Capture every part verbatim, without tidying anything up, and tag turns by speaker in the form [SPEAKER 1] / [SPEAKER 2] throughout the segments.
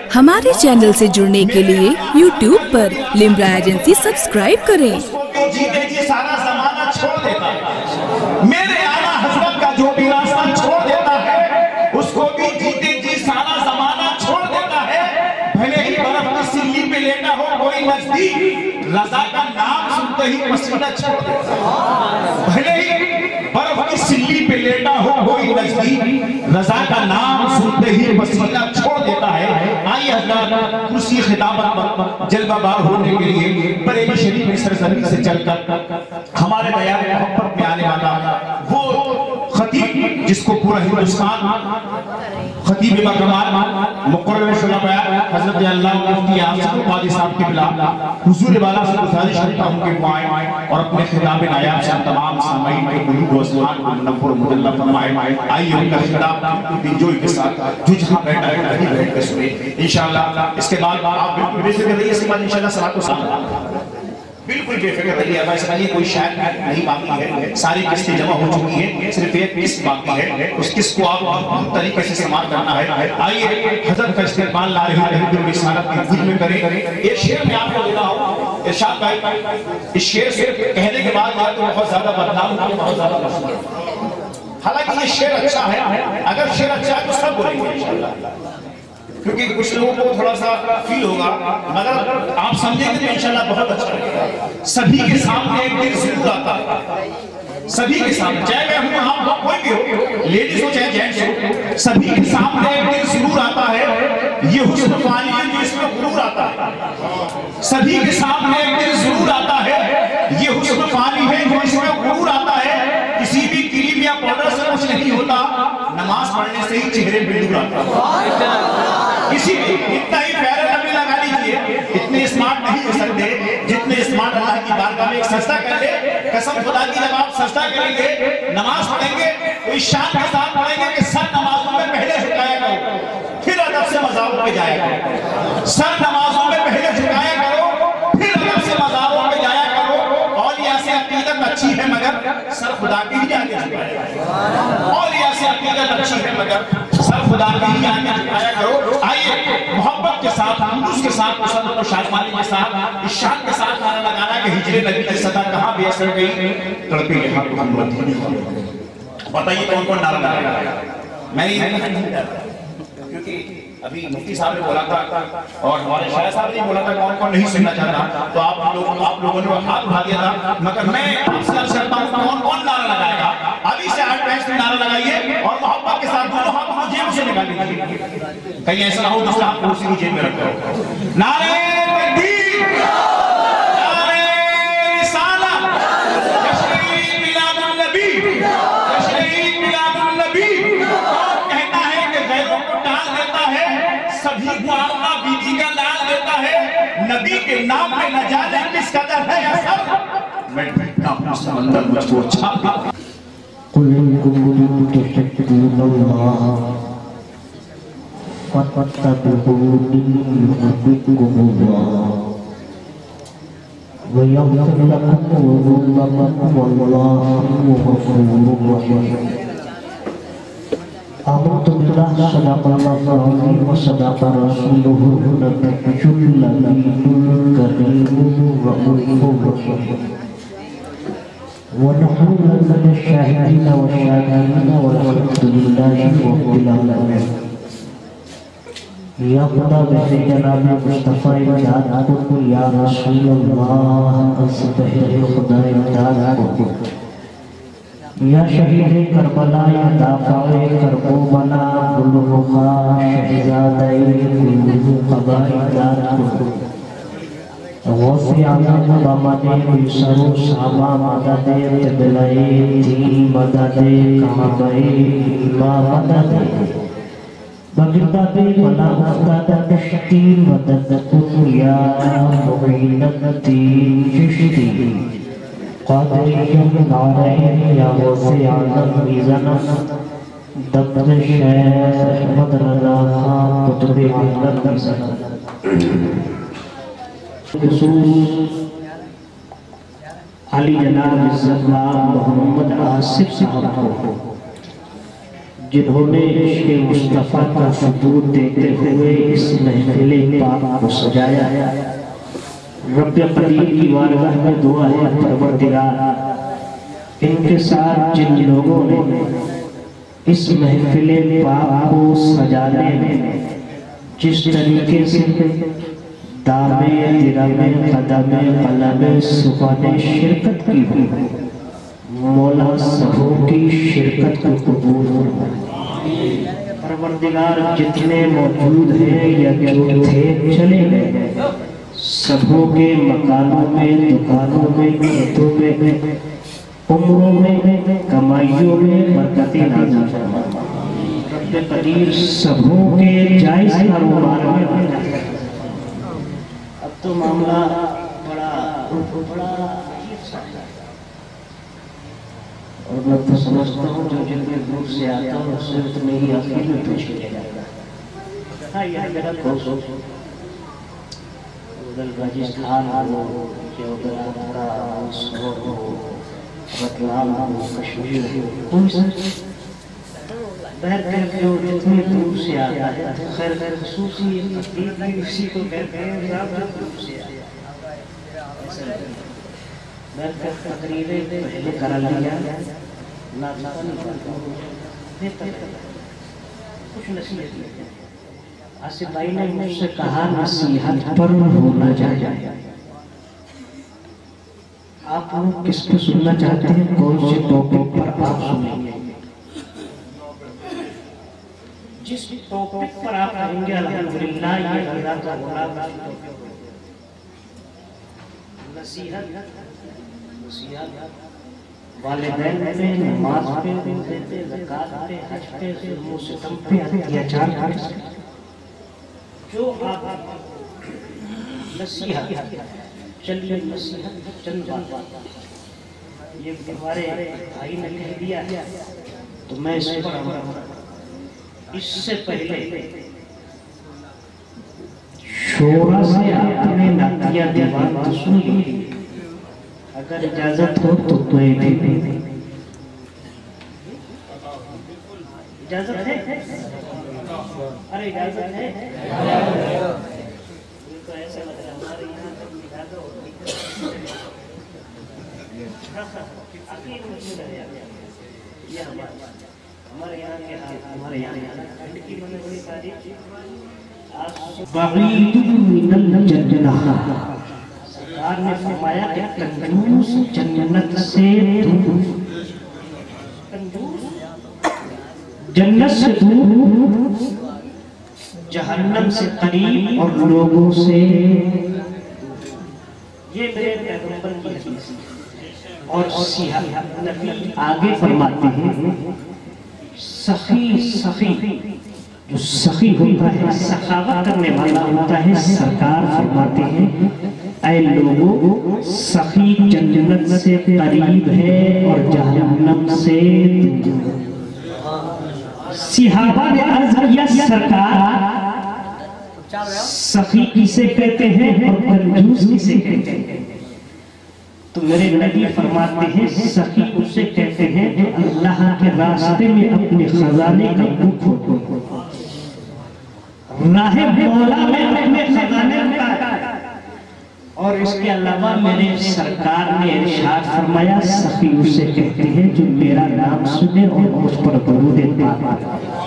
[SPEAKER 1] ہمارے چینل سے جڑنے کے لیے یوٹیوب پر لمبرا ایجنسی سبسکرائب کریں۔
[SPEAKER 2] جیتے جی سارا زمانہ چھوڑ دیتا ہے، میرے آنا حضرت کا جو بھی راستہ چھوڑ دیتا ہے اس کو بھی جیتے جی سارا زمانہ چھوڑ دیتا ہے۔ بھلے ہی برف کی سلی پہ لیٹا ہو کوئی نزدیک، رضا کا نام سنتے ہی پسینہ چھوڑ دیتا ہے۔ بھلے ہی برف کی سلی پہ لیٹا ہو کوئی نزدیک، رضا کا نام سنتے ہی پسینہ چھوڑ دیتا ہے۔ آئیے حضرات کرسی خطابت جلوہ بار ہونے کے لیے بریلی شریف میں سرزمین سے چل کر ہمارے بیان محبت میں آنے والا وہ خطیب جس کو پورا ہندوستان خطیب باکمال مقرر شدہ بیان حضرت اللہ مفتی آصف قادری صاحب کے بلا حضور والا سے گزارش کرتا ہوں کہ وہ آئیں اور اپنے خطاب نایاب سے تمام سامعین کے قلوب و اذہان کو منور مجلہ فرمائیں۔ آئیے ان کا خطاب انجوائے کے ساتھ جو جہاں بیٹھا ہے وہیں بیٹھ کے سنیں انشاءاللہ۔ اس کے بعد آپ بالکل بے فکر رہیے، اس کے بعد انشاءاللہ صلاۃ و سلام بالکل بے فکر رہیے۔ اب ایسا نہیں کوئی شاید نہیں باقی ہے، ساری قسطیں جمع ہو چکی ہیں، صرف ایک قسط باقی ہے، اس قسط کو آپ طریقے سے سماعت کرنا ہے۔ آئیے حضرت کا استقبال لا رہے ہیں جو رسالت کی خود میں کریں۔ ایک شعر میں آپ کو دیتا ہوں ارشاد بھائی، اس شعر سے کہنے کے بعد یا تو بہت زیادہ بدنام ہوگی، بہت زیادہ مشہور ہے۔ حالانکہ یہ شعر اچھا ہے، اگر شعر اچھا ہے تو سب بولیں گے انشاءاللہ، کیونکہ کچھ لوگوں کو تھوڑا سا فیل ہوگا، مگر آپ سمجھیں گے تو انشاءاللہ بہت اچھا لگے گا۔ سبھی کے سامنے ایک دن ضرور آتا ہے، سبھی کے سامنے، چاہے میں ہوں ہاں کوئی بھی ہو، لیڈیز ہو چاہے جینٹس ہو، سبھی کے سامنے ایک دن ضرور آتا ہے یہ حسن فانی ہے جو اس میں غرور آتا ہے۔ سبھی کے سامنے ایک دن ضرور آتا ہے یہ حسن فانی ہے جو اس میں غرور آتا ہے۔ کسی بھی کریم یا پاؤڈر سے کچھ نہیں ہوتا، نماز پڑھنے سے ہی چہرے پہ نور آتا ہے۔ کسی بھی اتنا ہی پیارا نبی لگا لیجئے، اتنے اسمارٹ نہیں ہو سکتے جتنے اسمارٹ اللہ کی بارگاہ میں ایک سجدہ کر لے۔ قسم خدا کی جب آپ سجدہ کریں گے، نماز پڑھیں گے تو اس شان کے ساتھ پڑھیں گے کہ سر نمازوں میں پہلے جھکایا کرو، پھر ادب سے مزاروں پہ جایا کرو۔ سر نمازوں میں پہلے جھکایا کرو، پھر ادب سے مزاروں پہ جایا کرو۔ اولیاء سے عقیدت اچھی ہے مگر سر خدا کی ہی آگے جھکایا کرو۔ اولیاء سے عقیدت اچھی ہے مگر سر خدا کی ہی آگے جھکایا کرو۔ آئیے محبت کے ساتھ، خلوص کے ساتھ، مسلط و شادمانی کے ساتھ، اس شان کے ساتھ نعرہ لگانا کہ ہجر نبی کی صدا کہاں بے اثر گئی، تڑپے یہاں محمد ہی نہیں۔ بتائیے کون کون نعرہ لگایا؟ میں نہیں کیونکہ ابھی مفتی صاحب نے بولا تھا اور ہمارے شاہ صاحب نے بولا تھا کون کون نہیں سننا چاہتا، تو آپ لوگ آپ لوگوں نے ہاتھ اٹھا دیا تھا، مگر میں آپ سے عرض کرتا ہوں کون کون نعرہ لگائے گا؟ ابھی سے آٹھ پینچ میں نعرہ لگائیے اور محبت کے ساتھ دونوں ہاتھ کو جیب سے نکال لیجیے، کہیں ایسا نہ ہو دوسرا ہاتھ کو اسی کی جیب میں رکھو۔ نعرہ تکبیر، نعرہ رسالت، تشریف میلاد النبی، تشریف میلاد النبی۔ کون کہتا ہے کہ غیروں کو ٹال دیتا ہے، سبھی کو آقا بی بی کا لال دیتا ہے، نبی کے نام میں نہ جانے کس قدر ہے اثر۔ میں بیٹھنا ہوں سمندر مجھ کو چھاپا۔
[SPEAKER 3] قل إن كنتم تحبون الله فاتبعوني يحببكم الله ويغفر لكم ذنوبكم والله غفور رحيم۔ آمنت بالله صدق الله العظيم وصدق رسوله النبي الأمين الكريم الرؤوف الرحيم، ونحن من الشاهدين والشاكرين والحمد لله رب العالمين۔ یا خدا بے جناب مصطفیٰ امداد کو، یا رسول اللہ اصبح خدا امداد کو، یا شہید کربلا یا دافع کرب و بلا گلرخا شہزادہ گل قبا امداد کو، غوث عالم بامد بیسر و صحابہ مدد قبلۂ دین مدد کعبہ ایمہ مدد بغداد بلا افتاد کشتی مدد کن یا معین الدین چشتی قادری نعرہ یا غوث عالم میزنم دبت شیخ احمد رضا خان قطب ملت میزنم۔ خصوص علی جناب عزت اللہ محمد آصف صاحب کو جنہوں نے عشق مصطفیٰ کا ثبوت دیتے ہوئے اس محفل پاک کو سجایا ہے۔ رب قدیر کی بارگاہ میں دعا ہے پروردگار ان کے ساتھ جن لوگوں نے اس محفل پاک کو سجانے میں جس طریقے سے دامے درمے قدمے قلمے سبحانے شرکت کی ہوئی مولا سبوں کی شرکت کو قبول فرمائے۔ پروردگار جتنے موجود ہیں یا جو تھے چلے گئے سبوں کے مکانوں میں دکانوں میں کھیتوں میں عمروں میں کمائیوں میں برکتیں نازل فرما۔ رب قدیر سبوں کے جائز کاروبار میں برکت۔ اب تو معاملہ بڑا بڑا اور میں تو سمجھتا ہوں جو جتنے دور سے آتا ہوں اس سے اتنے ہی آخر میں پیش کیا جائے گا۔ ہاں یہ میرا دوست ادھر راجستھان ہو یا ادھر آدھرا سور ہو رتلام ہو کشمیر ہو کوئی سر بہر کر جو جتنے دور سے آتا ہے خیر خصوصی تقریب بھی اسی کو کہتے ہیں صاحب جو دور سے آتا ہے بہر کر تقریبیں پہلے کرا لیا ناظرہ نہیں کرتا کچھ نصیحت لیتے ہیں۔ آصف بھائی نے مجھ سے کہا نصیحت پر ہونا چاہیے۔ آپ لوگ کس پہ سننا چاہتے ہیں کون سے ٹاپک پر آپ سنیں گے؟ جس ٹاپک پر آپ کہیں گے الحمدللہ یہ اللہ کا ہونا نصیحت نصیحت والدین پہ نماز پہ دیتے زکات پہ حج پہ ظلم و ستم پہ اتیاچار پہ جو آپ نصیحت چلیے نصیحت چند بات یہ ہمارے بھائی نے کہہ دیا تو میں اس پر اس سے پہلے شورا سے آپ نے نعتیہ دیوان تو سن لی اگر اجازت ہو تو کوئی بھی اجازت ہے ارے اجازت ہے تو ایسا لگ رہا ہمارے یہاں تک اجازت ہوتی یہ ہمارے یہاں کے ہمارے یہاں کی میں نے بڑی تاریخ بعید من الجنہ سرکار نے فرمایا کہ کنجوس جنت سے دور جنت سے دور جہنم سے قریب اور لوگوں سے یہ میرے پیغمبر کی حدیث اور سیاہ نبی آگے فرماتے ہیں سخی سخی جو سخی ہوتا ہے سخاوت کرنے والا ہوتا ہے سرکار فرماتے ہیں اے لوگوں سخی جنت سے قریب ہے اور جہنم سے صحابہ نے عرض کیا سرکار سخی کسے کہتے ہیں اور کنجوس کسے کہتے ہیں تو میرے نبی فرماتے ہیں سخی اسے کہتے ہیں جو اللہ کے راستے میں اپنے خزانے کا بک ہو راہ مولا میں اپنے خزانے کا اور اس کے علاوہ میرے سرکار نے ارشاد فرمایا سخی اسے کہتے ہیں جو میرا نام سنے اور اس پر درود پاک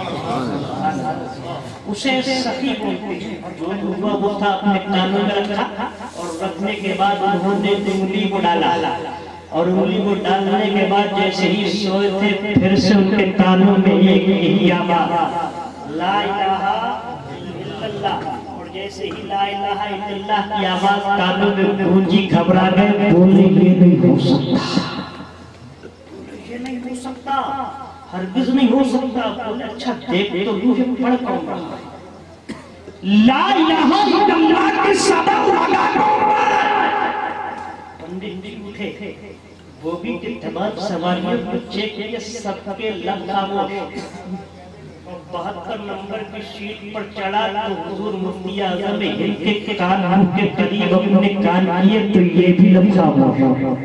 [SPEAKER 3] اسے سخی بولتے ہیں جو ہوا وہ تھا اپنے کانوں میں رکھا اور رکھنے کے بعد انہوں نے انگلی کو ڈالا اور انگلی کو ڈالنے کے بعد جیسے ہی سوئے تھے پھر سے ان کے کانوں میں ایک یہی آواز لا الہ الا اللہ اور جیسے ہی لا الہ الا اللہ کی آواز کانوں میں گونجی گھبرا گئے بولے یہ نہیں ہو سکتا یہ نہیں ہو سکتا ہرگز نہیں ہو سکتا بولے اچھا دیکھ تو روح پڑھ کون رہا لا الہ الا اللہ کے سبب لگا دو پندت جی اٹھے وہ بھی اعتماد سواریوں کو چیک کیا سب کے لب خاموش بہتر نمبر کی شیٹ پر چڑھا تو حضور مفتی اعظم ہند کے کان ہم کے قریب اپنے کان کیے تو یہ بھی لب خاموش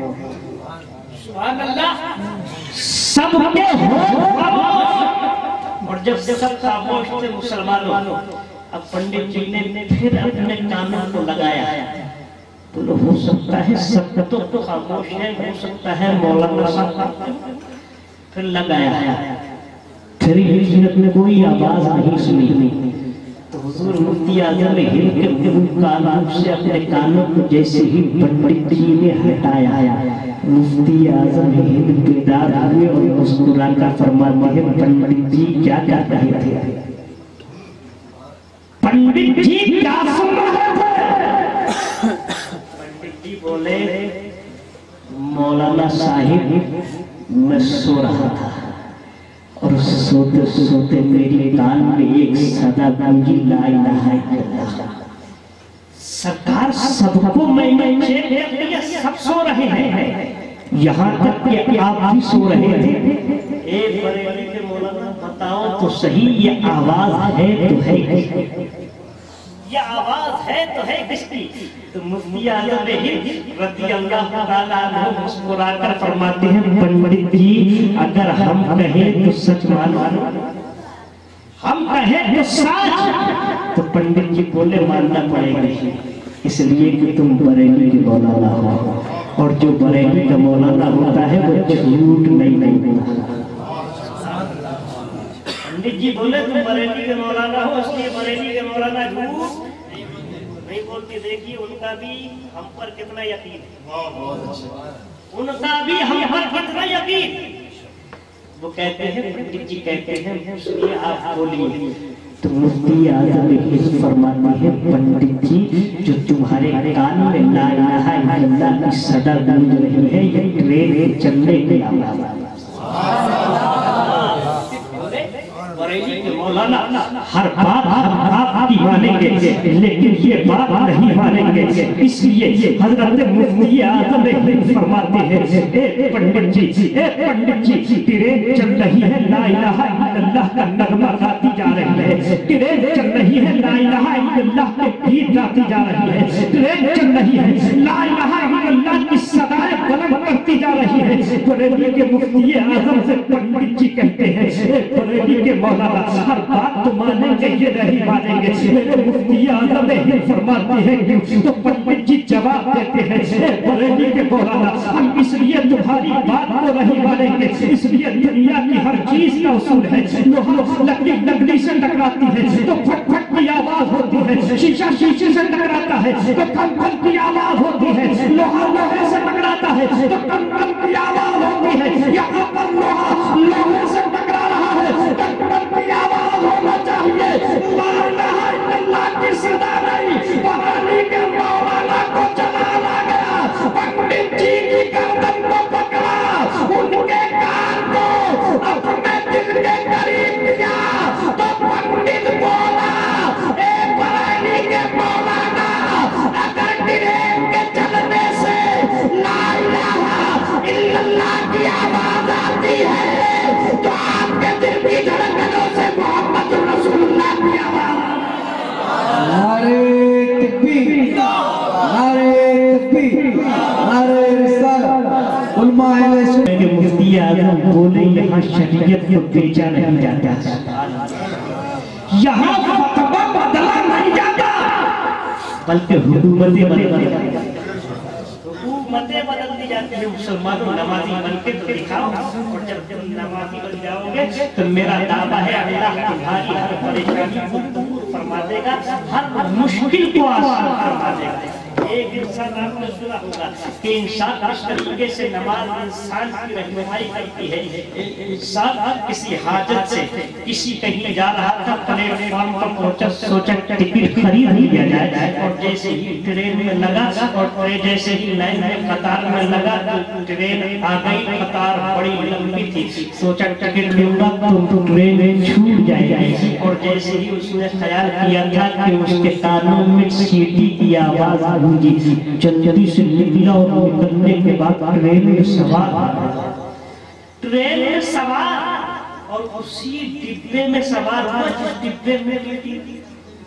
[SPEAKER 3] سبحان اللہ سب کے ہو اور جب سب خاموش تھے مسلمانوں، اب پنڈت جی نے پھر اپنے کانوں کو لگایا، تو ہو سکتا ہے سب تو خاموش ہے، ہو سکتا ہے مولانا صاحب، پھر لگایا، پھر حضرت نے کوئی آواز نہیں سنی، تو حضور مفتی اعظم ہند کے کانوں سے اپنے کانوں کو جیسے ہی پنڈت جی نے ہٹایا، مفتی اعظم ہند بیدار ہوئے اور مسکرا کر فرماتے ہیں پنڈت جی کیا کر رہے تھے؟ پنڈت جی کیا سن رہے تھے؟ پنڈت جی بولے مولانا صاحب میں سو رہا تھا اور سوتے سوتے میری کان میں ایک صدا گونجی لا الہ الا اللہ۔ سرکار سب کو میں نے چیک کیا، سب سو رہے ہیں، یہاں تک کہ آپ بھی سو رہے تھے۔ اے بریلی کے مولانا بتاؤ تو صحیح یہ آواز ہے تو ہے کس کی؟ یہ آواز ہے تو ہے کس کی؟ تو مفتی اعظم ہند رضی اللہ تعالیٰ عنہ مسکرا کر فرماتے ہیں پنڈت جی اگر ہم کہیں تو سچ مانو، ہم کہیں تو سچ، تو پنڈت جی بولے ماننا پڑے گا، اس لیے کہ تم بریلی کے مولانا ہو، اور جو بریلی کا مولانا ہوتا ہے وہ جھوٹ نہیں بولتا۔ پنڈت جی بولے تم بریلی کے مولانا ہو، اس لیے بریلی کے مولانا جھوٹ نہیں بولتی۔ دیکھیے ان کا بھی ہم پر کتنا یقین ہے، ان کا بھی ہم پر کتنا یقین۔ وہ کہتے ہیں پنڈت جی کہتے ہیں اس لیے آپ بولیے، تو مفتی اعظم ہند فرماتے ہیں پنڈت جی جو تمہارے کان میں لا الہ الا اللہ کی صدا گونج رہی ہے یہ ٹرین چلنے کی آواز ہے۔ بریلی کے مولانا ہر بات آپ کی مانیں گے لیکن یہ بات نہیں مانیں گے، اس لیے حضرت مفتی اعظم ہند فرماتے ہیں اے پنڈت جی، اے پنڈت جی ٹرین چل رہی ہے لا الہ الا اللہ کا نغمہ گاتی جا رہی ہے، ٹرین چل رہی ہے لا الہ الا اللہ کے گیت گاتی جا رہی ہے، ٹرین چل رہی ہے لا الہ الا اللہ کی صدائیں بلند کرتی جا رہی ہے۔ بریلی کے مفتی اعظم سے پنڈت جی کہتے ہیں اے بریلی کے مولانا ہر بات تو مانیں گے یہ نہیں مانیں گے، میرے مفتی اعظم ہند فرماتے ہیں تو پنڈت جی جواب دیتے ہیں اے بریلی کے مولانا ہم اس لیے تمہاری بات کو نہیں مانیں گے، اس لیے دنیا کی ہر چیز کا اصول ہے، لوہا لکڑی لکڑی سے ٹکراتی ہے تو پھٹ پھٹ کی آواز ہوتی ہے، شیشہ شیشے سے ٹکراتا ہے تو کھن کھن کی آواز ہوتی ہے، لوہا لوہے سے ٹکراتا ہے تو کھن کھن کی آواز ہوتی ہے۔ یہاں پر لوہا لوہے سے ٹکرا رہا ہے، کھن کھن کی آواز ہونا چاہیے، لا الہ الا اللہ کی صدا نہیں۔ بریلی کے مولانا کو چلانا گیا، پنڈت جی کی گردن کو پکڑا، ان کے کان کو اپنے دل کے قریب کیا تو پنڈت بولا اے بریلی کے مولانا اگر ٹرین کے چلنے سے لا الہ الا اللہ کی آواز آتی ہے تو آپ کے دل کی دھڑکنوں سے محمد رسول اللہ کی آواز۔
[SPEAKER 4] نعرہ تکبیر، نعرہ تکبیر، نعرہ رسالت، علماء اہل سنت۔
[SPEAKER 3] مفتی اعظم بولے یہاں شریعت کو بیچا نہیں جاتا، یہاں فتویٰ بدلا نہیں جاتا، بلکہ حکومتیں بدل حکومتیں بدل دی جاتی ہیں۔ مسلمانوں نمازی بن کے تو دکھاؤ، اور جب تم نمازی بن جاؤ گے تو میرا دعویٰ ہے اللہ تمہاری ہر پریشانی کو دور فرما دے گا، ہر مشکل کو آسان فرما دے گا۔ ایک انسان آپ نے سنا ہوگا کہ انسان اس طریقے سے نماز انسان کی رہنمائی کرتی ہے۔ انسان کسی حاجت سے کسی کہیں جا رہا تھا، پلیٹ فارم پر پہنچا، سوچا ٹکٹ خرید لیا جائے، اور جیسے ہی ٹرین میں لگا اور جیسے ہی لائن میں قطار میں لگا تو ٹرین آ گئی، قطار بڑی لمبی تھی، سوچا ٹکٹ لوں گا تو ٹرین چھوٹ جائے گی، اور جیسے ہی اس نے خیال کیا تھا کہ اس کے کانوں میں سیٹی کی آواز گونجی، جلدی سے نکلا اور نکلنے کے بعد ٹرین میں سوار ٹرین میں سوار اور اسی ڈبے میں سوار ہوا جس ڈبے میں بیٹی تھی،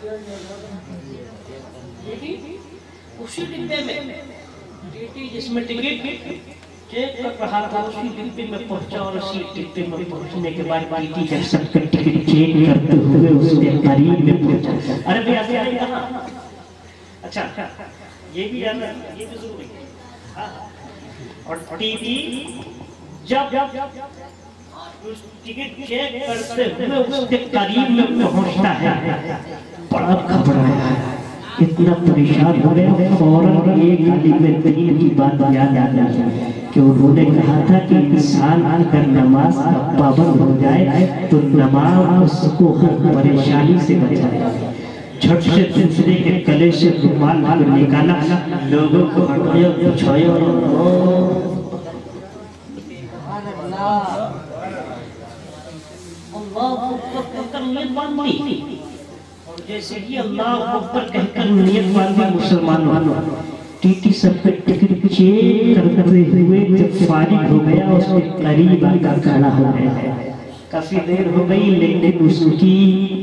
[SPEAKER 3] اسی ڈبے میں بیٹی جس میں ٹکٹ چیک کر رہا تھا، اسی ڈبے میں پہنچا اور اسی ڈبے میں پہنچنے کے بعد بیٹی جب سب کر टिकट चेक करते हुए उसके करीब में पहुंचा। अरे भैया अभी कहाँ? अच्छा ये भी याद रखना, ये भी जरूरी है। और टीटी जब उस टिकट चेक करते हुए उसके करीब में पहुंचता है, बड़ा घबराया है, इतना परेशान हो गया। फौरन एक गाली में तीन की बात याद आ गई कि उन्होंने कहा था कि इंसान अगर नमाज का पाबंद हो जाए तो नमाज उसको हर परेशानी से बचाए। झट से दूसरे के गले से रुमाल निकाला, लोगों को हटाया, बिछाया। और जैसे ही अल्लाह अकबर कहकर नियत बांधी मुसलमानों, टीटी सब पे टिकट चेक करते हुए जब फारिग हो गया उसके करीब आकर खड़ा हो गया। काफी देर हो गई लेकिन उसकी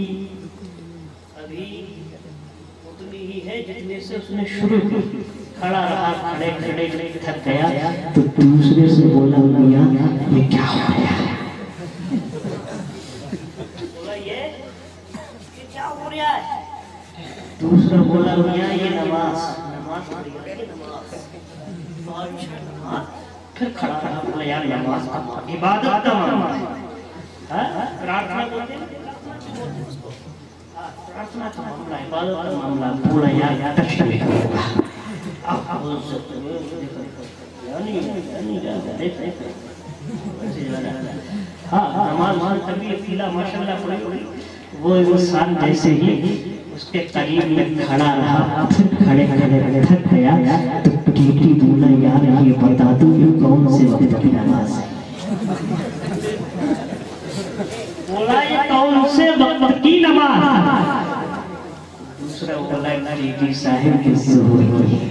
[SPEAKER 3] अभी उतनी ही है जितने से उसने शुरू की। खड़ा रहा, खड़े खड़े थक गया तो दूसरे से बोला, मियां ये क्या हो रहा है? बोला ये ये क्या हो रहा है? दूसरा बोला, मियां ये नमाज नमाज पढ़ी है, नमाज। फिर खड़ा रहा, बोला यार नमाज का इबादत का मामला है, प्रार्थना बोलते हैं, प्रार्थना का मामला, इबादत का मामला। बोला यार तशरीफ होगा हाँ नमाज कभी पीला माशाल्लाह पढ़ी। वो इंसान जैसे ही उसके करीब में खड़ा रहा, फिर खड़े खड़े थक गया तो टीटी बोला, यार ये बता दो ये कौन से वक्त की नमाज है? बोला ये कौन से वक्त की नमाज? दूसरा बोला टीटी साहिब की ज़ुहर की।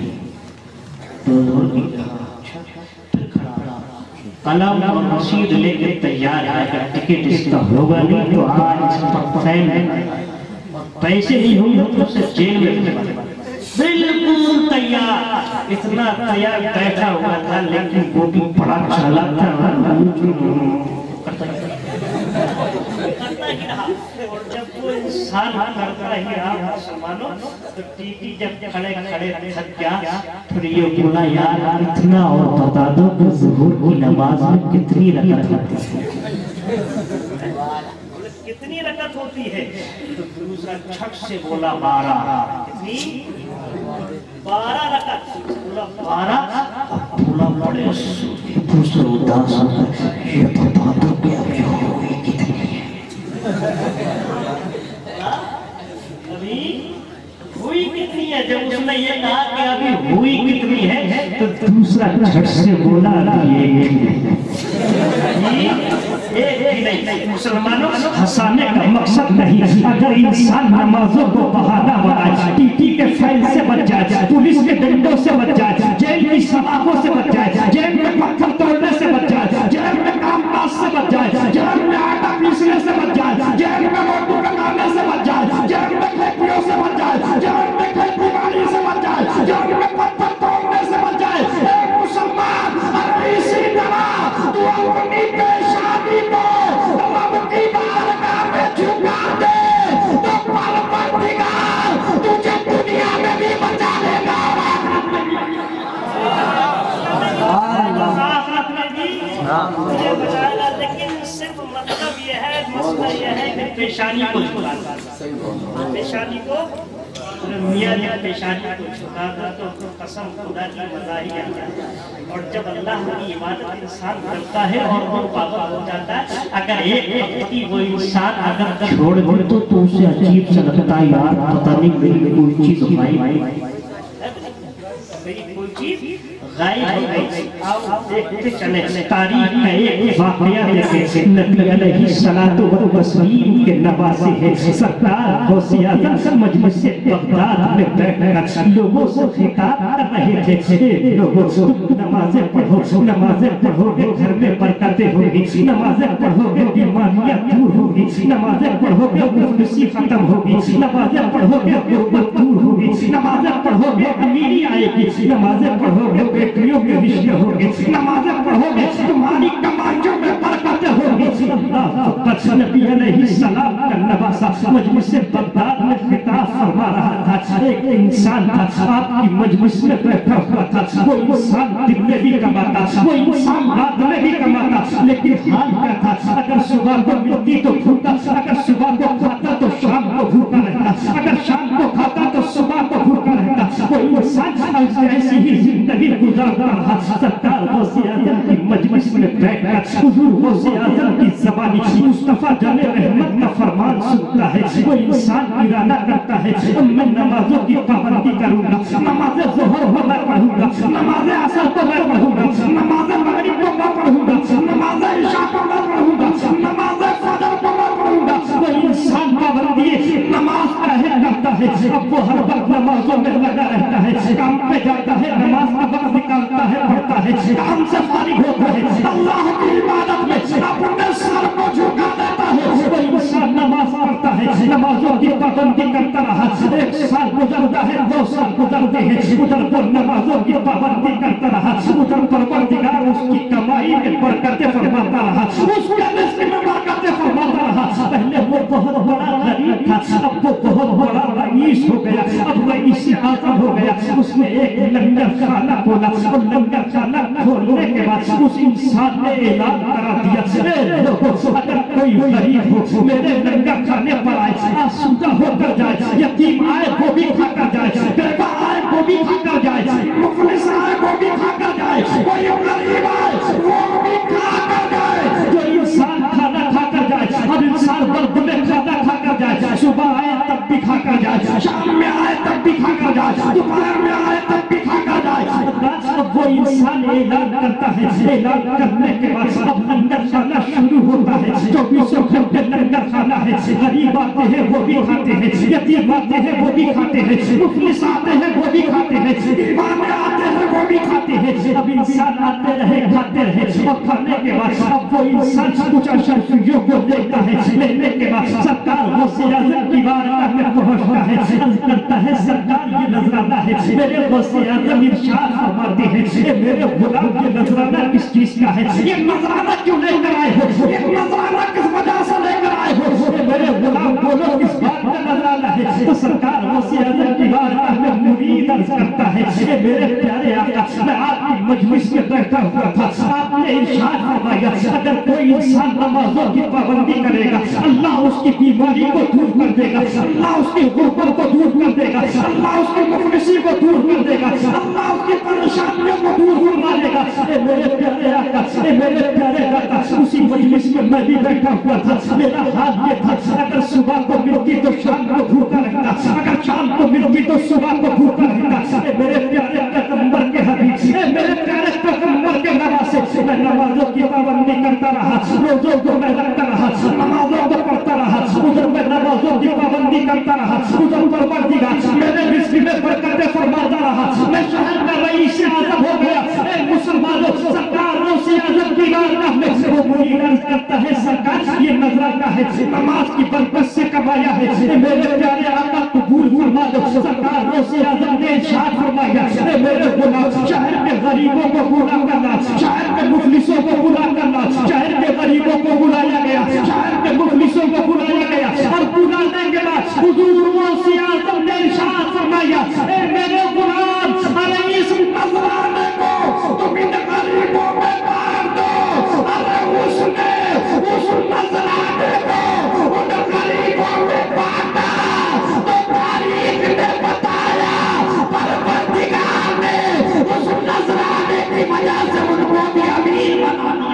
[SPEAKER 3] कलम और रसीद लेके तैयार है, अगर टिकट इसका होगा नहीं तो आज इस पर फाइन है, और पैसे नहीं होंगे तो उसे जेल में बिल्कुल तैयार। इतना तैयार बैठा हुआ था लेकिन वो भी बड़ा चालाक था, करता ही रहा। और जब वो इंसान करता ही रहा मुसलमानों, तो टीटी जब खड़े खड़े थक गया फिर ये बोला, यार इतना और बता दो कि ज़ुहर की नमाज में कितनी रकत होती है? कितनी रकत होती है? तो दूसरा झट से बोला, बारह। कितनी? बारह रकत। बोला बारह। बोला बड़े दूसरे उदास होकर, ये बता दो कि अभी होगी कितनी है? अभी हुई कितनी है? जब उसने ये कहा कि अभी हुई कितनी है तो दूसरा झट से बोला, अभी एक ही है। एक नहीं। मुसलमानों, हंसाने का मकसद नहीं, अगर इंसान नमाजों को बहाना बनाए, टीटी के फैल से बच जाए, पुलिस के डंडों से बच जाए, जेल की सलाखों से बच जाए, जेल में पत्थर तोड़ने से बच जाए, जेल में कामकाज से बच जाए, जेल में आटा पीसने से बच जाए, जेल में रोटी बनाने से बच जाए, जेल में खेतियों से बच जाए, जेल में खेती बाड़ी से बच जाए, जेल में पत्थर तोड़ने से बच जाए। एक मुसलमान अरे इसी तरह तू अपनी पेशानी को रब की बारगाह में झुका दे तो परवरदिगार तुझे दुनिया में भी बचा लेगा और आखिरत में भी तुझे बचाएगा। लेकिन सिर्फ मतलब ये है, मसला ये है कि पेशानी को झुका दो, पेशानी को मियां ने पेशानी को झुका दो तो कसम खुदा की मजा ही आ जाए। और जब अल्लाह की इबादत इंसान करता है और वो पाबंद हो जाता है, अगर एक वक्त की वो इंसान अगर छोड़ दे तो तो उसे अजीब सा लगता है, यार पता नहीं मेरी कोई चीज गायब कोई चीज गायब हो गई। आओ देखते चले तारीख का एक वाकया देखें। नबी अलैहिस्सलातु वस्सलाम के नवासे हैं सरकार गौसे आज़म मजलिस से बगदाद में बैठकर लोगों से खिताब कर रहे थे, लोगों नमाज़ें पढ़ो, नमाज़ें पढ़ोगे घर में बरकतें होगी, नमाज़ें पढ़ोगे बीमारियां दूर होगी, नमाज़ें पढ़ोगे मुफलिसी खत्म होगी, नमाज़ें पढ़ोगे गुर्बत दूर होगी, नमाज़ें पढ़ोगे अमीरी आएगी, नमाज़ें पढ़ोगे बेटियों के रिश्ते होंगे, नमाज़ें पढ़ोगे तुम्हारी कमाइयों में बरकतें होगी। अल्लाह پر نبی علیہ السلام کا نواسا مجلس بغداد میں خطاب فرما رہا تھا. ایک انسان تھا آپ کی مجلس میں بیٹھا ہوا تھا. وہ انسان دن میں بھی کماتا, وہ انسان رات میں بھی کماتا, لیکن حال کیا تھا؟ اگر صبح کو ملتی تو بھوکا, اگر صبح کو کھاتا تو شام کو بھوکا رہتا, اگر شام کو کھاتا تو صبح کو بھوکا رہتا. وہ انسان ایسی ہی زندگی گزارتا رہا. سرکار غوث اعظم کی مجلس میں بیٹھ کر حضور غوث اعظم کی زبانی مصطفیٰ جان رحمت کا فرمان سنتا ہے. وہ انسان ارادہ کرتا ہے میں نمازوں کی پابندی کروں گا, نماز ظہر کو میں پڑھوں گا, نماز عصر کو میں پڑھوں گا, نماز مغرب کو میں پڑھوں گا, نماز عشاء کو میں پڑھوں گا, نماز فجر کو میں پڑھوں گا. وہ انسان پابندی نماز پڑھے کرتا ہے. اب وہ ہر وقت نمازوں میں لگا رہتا ہے, کام پہ جاتا ہے, نماز کا وقت نکالتا ہے, پڑھتا ہے, کام سے فارغ ہوتا ہے, اللہ کی عبادت میں اپنے سر کو جھکا دیتا ہے. وہ انسان نماز پڑھتا ہے, نمازوں کی پابندی کرتا رہا. ایک سال گزرتا ہے, دو سال گزرتے ہیں, ادھر وہ نمازوں کی پابندی کرتا رہا, ادھر پروردگار اس کی کمائی میں برکتیں فرماتا رہا, اس کے رزق میں برکتیں فرماتا رہا. پہلے وہ بہت بڑا غریب تھا, اب وہ بہت بڑا رئیس ہو گیا, اب رئیس اعظم ہو گیا. اس نے ایک لنگر خانہ کھولا, اور لنگر خانہ کھولنے کے بعد اس انسان نے اعلان کرا دیا اے لوگوں, اگر کوئی غریب ہو میرے لنگر کھانے پر آئے, آسودہ ہو کر جائے, یتیم آئے وہ بھی کھا کر جائے, بیوہ آئے وہ بھی کھا کر جائے, مفلس آئے وہ بھی کھا کر جائے, کوئی غریب آئے وہ بھی کھا کر جائے. جو انسان کھانا کھا کر جائے, اب انسان وقت میں کھانا کھا کر جائے, صبح آئے تب بھی کھا کر جائے, شام میں آئے تب بھی کھا کر جائے, دوپہر میں آئے تب بھی کھا کر جائے. اب وہ انسان اعلان کرتا ہے, اعلان کرنے کے بعد اب لنگر کھانا شروع ہوتا ہے. چوبیسوں گھنٹے لنگر کھانا ہے, غریب آتے ہیں وہ بھی کھاتے ہیں, یتیم آتے ہیں وہ بھی کھاتے ہیں, مفلس آتے ہیں وہ بھی کھاتے ہیں, دیوانے آتے ہیں وہ بھی کھاتے ہیں. اب انسان آتے رہے, کھاتے رہے, اور کھانے کے بعد اب وہ انسان کچھ اشرفیوں کو دیکھتا ہے. لینے کے بعد سرکار غوث اعظم کی بارگاہ میں پہنچتا ہے, عرض کرتا ہے سرکار یہ نذرانہ ہے. میرے غوث اعظم ارشاد فرماتے ہیں اے میرے غلام یہ نذرانہ کس چیز کا ہے, یہ نذرانہ کیوں لے کر آئے ہو, یہ نذرانہ کس وجہ سے لے کر آئے ہو, اے میرے غلام بولو کس بات کا نذرانہ ہے. تو سرکار غوث اعظم کی بارگاہ میں مرید عرض کرتا ہے اے میرے پیارے آقا, میں آپ کی مجلس میں بیٹھا ہوا تھا, آپ نے ارشاد فرمایا اگر کوئی انسان نمازوں کی پابندی کرے گا اللہ اس کی بیماری کو دور کر دے گا, اللہ اس کی غربت کو دور کر دے گا, اللہ اس کی مفلسی کو دور کر دے گا, اللہ اس کی پریشانیوں کو دور فرما دے گا. اے میرے پیارے آقا, اے میرے پیارے آقا, اسی مجلس میں میں بھی بیٹھا ہوا تھا. میرا حال یہ تھا اگر صبح کو ملتی تو شام کو بھوکا رہتا, اگر شام کو ملتی تو صبح کو بھوکا رہتا. اے میرے پیارے پیغمبر کے حبیب, اے میرے پیارے پیغمبر کے نواسے, میں نمازوں کی پابندی کرتا رہا, روزوں کو میں رکھتا رہا, نمازوں کو پڑھتا رہا, ادھر میں نمازوں کی پابندی کرتا رہا, ادھر پروردگار میرے رزق میں برکتیں فرماتا رہا. میں شہر میں رئیس اعظم ہو گیا. اے مسلمانوں, سرکار غوث اعظم کی بارگاہ میں وہ مرید عرض کرتا ہے سرکار یہ نذرانہ ہے, نماز کی برکت سے کمایا ہے. اے میرے پیارے آقا قبول فرما دو. سرکار غوث اعظم نے ارشاد فرمایا اے میرے غلام, شہر کے غریبوں کو بلا کرنا, شہر کے مفلسوں کو بلا کرنا, شہر کے غریبوں کو بلایا گیا, شہر کے مفلسوں کو بلایا گیا, اور بلانے کے بعد حضور غوث اعظم نے ارشاد فرمایا اے میرے غلام, ارے اس نذرانے کو تم ان غریبوں میں مار دو. ارے اس نے اس نذرانے کو ان غریبوں میں بانٹا تو تاریخ نے بتایا پروردگار نے اس نذرانے کی وجہ سے ان کو بھی امیر بنا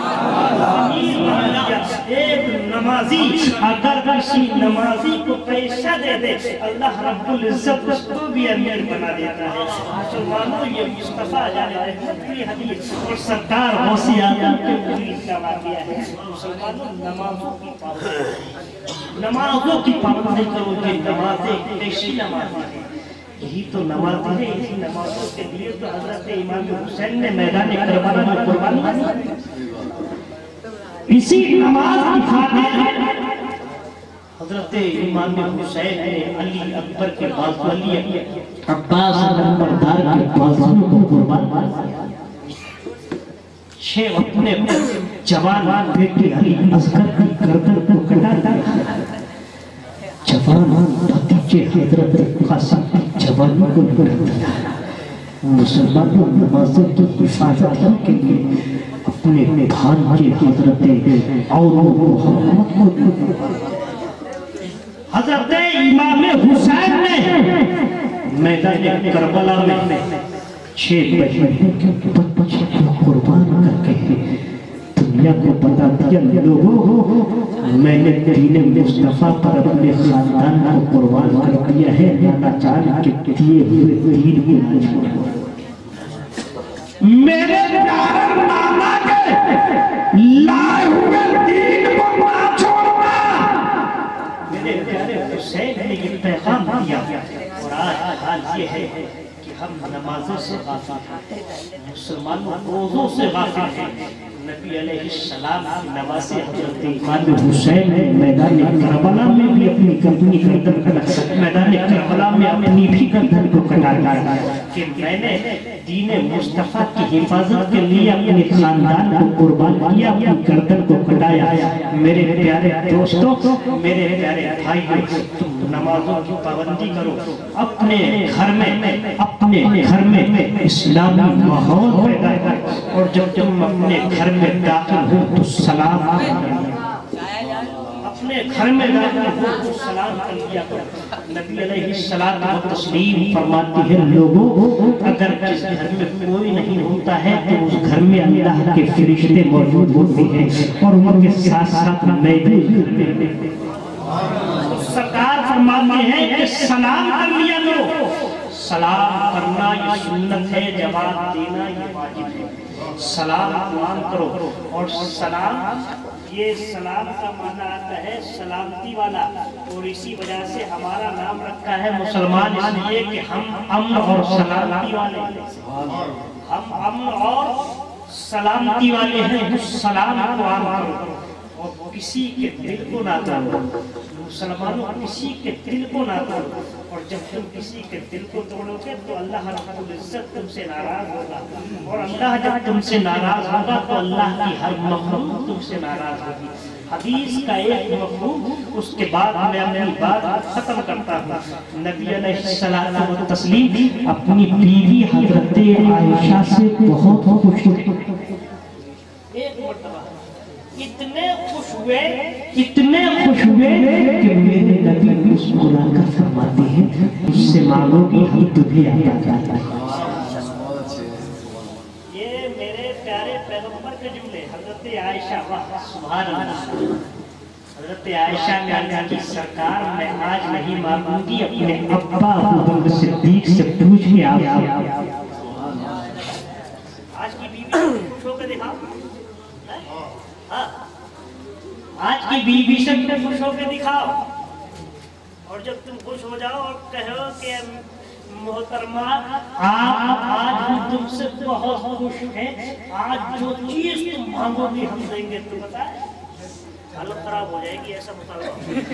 [SPEAKER 3] دیا. ایک نمازی اگر کسی نمازی کو پیسہ دے دے اللہ رب العزت اس کو بھی امیر بنا دیتا ہے. مسلمانوں یہ مصطفیٰ جان رحمت کی حدیث اور سرکار غوث اعظم کے مرید کا واقعہ ہے. مسلمانوں نمازوں کی پابندی, نمازوں کی پابندی کرو. یہ نمازیں کیسی نمازیں ہیں, یہی تو نمازیں ہیں. اسی نمازوں کے لیے تو حضرت امام حسین نے میدان کربلا میں قربانی دی. اسی نماز کی خاطر حضرت امام حسین نے علی اکبر کے بازو, علی عباس نمبردار کے بازو کو قربان کر دیا. چھ وقت نے जवान बेटे अली असगर की गर्दन को कटा दिया। जवान भतीजे हजरत कासिम की जवानी को लुटा दिया। मुसलमानों नमाजों की हिफाजत के लिए अपने भान के हजरत और मोहम्मद को हजरत इमाम हुसैन ने मैदान करबला में छह महीने के बच्चे को कुर्बान करके दुनिया को बता दिया, लोगों मैंने दीन मुस्तफा पर अपने खानदान को कुर्बान कर दिया है, नाना जान के दिए हुए दीन को ना छोड़ो। मेरे प्यारे नाना के लाए हुए दीन को ना छोड़ना। मेरे प्यारे हुसैन ने ये पैगाम दिया और आज हाल ये है कि हम नमाजों से गाफिल हैं, मुसलमानों रोज़ों से गाफिल हैं। नबी अलैहिस्सलाम की नवासे हज़रत इमाम हुसैन ने मैदान करबला में भी अपनी गर्दनी गर्दन कटा, मैदान करबला में अपनी भी गर्दन को कटा दिया कि मैंने दीन मुस्तफा की हिफाजत के लिए अपने खानदान को कुर्बान किया, अपनी गर्दन को कटाया। मेरे प्यारे दोस्तों, मेरे प्यारे भाइयों, तुम नमाजों की पाबंदी करो, अपने घर में अपने घर में इस्लामी माहौल पैदा करो, और जब तुम अपने घर में दाखिल हो तो सलाम अपने घर में दाखिल हो तो सलाम कर दिया करो। नबी अलैहिस्सलाम व तस्लीम फरमाती है, लोगों अगर जिस घर में कोई नहीं होता है तो उस घर में अल्लाह के फरिश्ते मौजूद होते हैं और उनके साथ साथ मैं भी सरकार फरमाते हैं कि सलाम कर लिया करो। सलाम करना ये सुन्नत है, जवाब देना ये वाजिब है। सलाम कुरान करो, और सलाम ये सलाम का माना आता है सलामती वाला, और इसी वजह से हमारा नाम रखा है मुसलमान, इसलिए कि हम अमन और सलामती वाले, हम अमन और सलामती वाले हैं। सलाम कुरान करो और किसी के दिल को ना तोड़ो, मुसलमानों किसी के दिल को ना तोड़ो, और जब तुम किसी के दिल को तोड़ोगे तो अल्लाह रब्बुल इज्जत तुमसे नाराज होगा, और अल्लाह जब तुमसे नाराज होगा तो अल्लाह की हर मखलूक तुमसे नाराज होगी। हदीस का एक मफहूम, उसके बाद मैं अपनी बात खत्म करता हूँ। नबी अलैहिस्सलाम व तस्लीम अपनी बीवी हजरत आयशा से बहुत खुश थे। एक मर्तबा इतने खुश हुए, इतने खुश हुए कि मेरे नबी मुस्कुरा कर फरमाते हैं, उससे मांगोगी हम तुम्हें अता करेंगे। ये मेरे प्यारे पैगंबर के जुमले, हजरत आयशा, वाह सुभान अल्लाह। हजरत आयशा ने अर्ज़ की, सरकार मैं आज नहीं मांगूंगी, अपने अब्बा अबू बकर सिद्दीक से पूछ के आप। आज की बीवी खुश होकर दिखाओ, आज की बीवी से खुश होकर दिखाओ, और जब तुम खुश हो जाओ और कहो कि मोहतरमा आप आज हम तुमसे बहुत खुश हैं, आज जो चीज तुम मांगोगे हम देंगे। तो पता है हालत खराब हो जाएगी, ऐसा बताओ।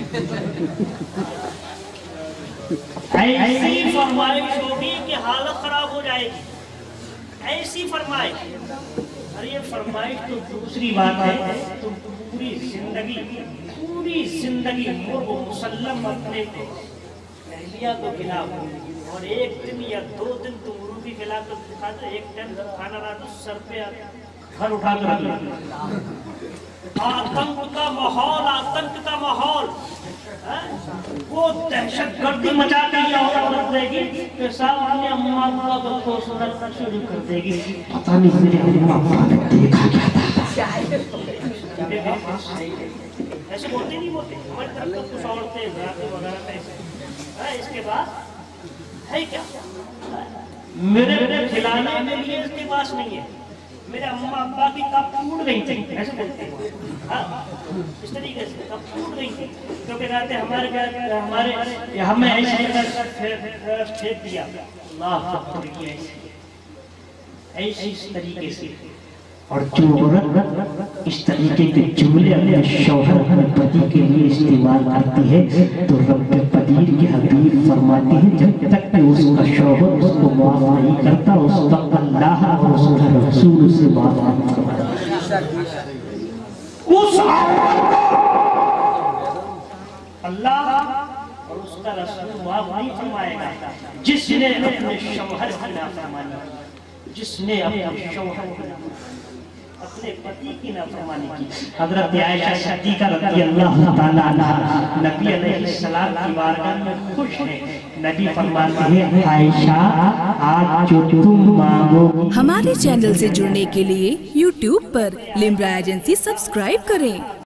[SPEAKER 3] ऐसी फरमाइश होगी कि हालत खराब हो जाएगी, ऐसी फरमाइश। अरे ये फरमाइश तो दूसरी बात है, तुम पूरी जिंदगी पूरी जिंदगी मुर्ग मुसल्लम अपने अहलिया को खिलाओ, और एक दिन या दो दिन तुम मुर्गी खिला कर दिखा दो, एक टाइम खाना ला दो, सर पे घर उठा कर रख लो। आतंक का माहौल, आतंक का माहौल, वो दहशत गर्दी मचा कर औरत देगी कि साहब अपने अम्मा बाबा को सुनना शुरू कर देगी। पता नहीं मेरे अम्मा बाबा ने देखा क्या था। ऐसे बोलते नहीं बोलते हमारी तरफ तो कुछ औरतें वगैरह में। इसके बाद है क्या, मेरे मेरे खिलाने में लिए इसके पास नहीं है, मेरे अम्मा अब्बा की कब फूट गई थी, ऐसे बोलते हैं। इस तरीके से कब फूट गई थी, क्योंकि कहते हमारे क्या हमारे हमें ऐसे फेंक दिया, ऐसे इस तरीके से। और जो औरत इस तरीके के जुमले अपने शौहर अपने पति के लिए इस्तेमाल करती है तो रब पदीर के हबीब फरमाते हैं, जब तक कि उसका शौहर उसको माफ नहीं करता उस वक्त अल्लाह और उसका रसूल उसे माफ नहीं करता।
[SPEAKER 2] उस औरत को
[SPEAKER 3] अल्लाह और उसका रसूल माफ नहीं फरमाएगा जिसने अपने शौहर की नाफरमानी, जिसने अपने शौहर की अपने पति की नाफरमानी की। हजरत आयशा सिद्दीका रज़ी अल्लाह ताला अन्हा नबी अलैहिस्सलाम की बारगाह में खुश हैं। नबी फरमाते हैं आयशा आज जो तुम मांगो।
[SPEAKER 1] हमारे चैनल से जुड़ने के लिए यूट्यूब पर लिम्रा एजेंसी सब्सक्राइब करें।